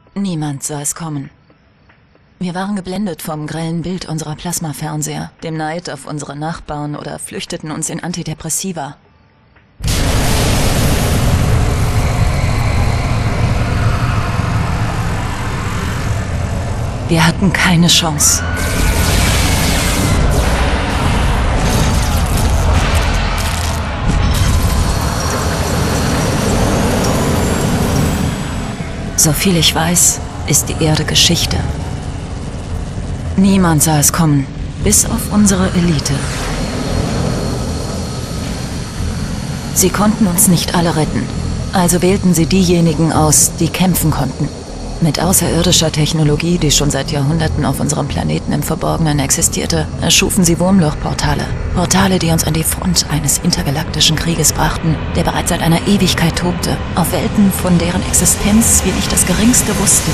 Niemand sah es kommen. Wir waren geblendet vom grellen Bild unserer Plasmafernseher, dem Neid auf unsere Nachbarn oder flüchteten uns in Antidepressiva. Wir hatten keine Chance. Soviel ich weiß, ist die Erde Geschichte. Niemand sah es kommen, bis auf unsere Elite. Sie konnten uns nicht alle retten, also wählten sie diejenigen aus, die kämpfen konnten. Mit außerirdischer Technologie, die schon seit Jahrhunderten auf unserem Planeten im Verborgenen existierte, erschufen sie Wurmlochportale. Portale, die uns an die Front eines intergalaktischen Krieges brachten, der bereits seit einer Ewigkeit tobte, auf Welten, von deren Existenz wir nicht das Geringste wussten.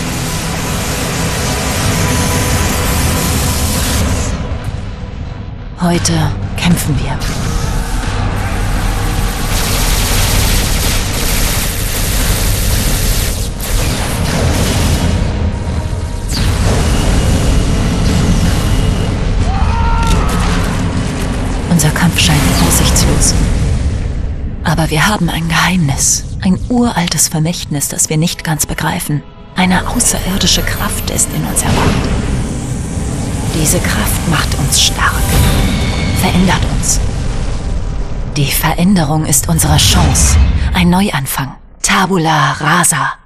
Heute kämpfen wir. Unser Kampf scheint aussichtslos. Aber wir haben ein Geheimnis, ein uraltes Vermächtnis, das wir nicht ganz begreifen. Eine außerirdische Kraft ist in uns erwacht. Diese Kraft macht uns stark, verändert uns. Die Veränderung ist unsere Chance, ein Neuanfang. Tabula rasa.